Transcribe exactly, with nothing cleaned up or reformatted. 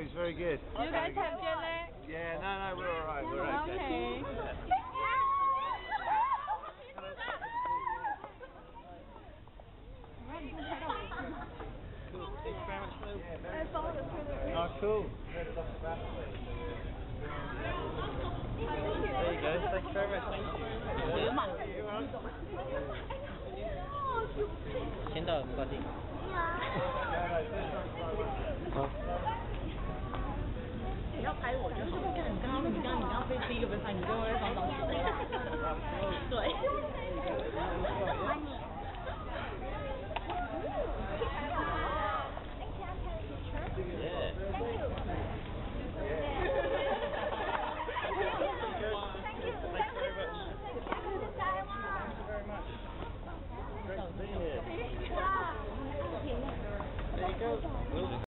thanks. Very good. You guys have jet lag? Yeah, no, no, we're all right. We're okay. Okay. Cool. Thanks very much, Phil. Yeah, very That's all that's really Oh, cool. There you go. Thanks very much. Thank you. 先到没关系。好。 你要拍我就好。你刚刚你刚刚你刚刚被第一个被拍，你就会放上去。对。 Yeah. Thank you. Thank you. Thanks very much. Welcome to Taiwan. Thank you very much. Great to be here. There you go. Will do.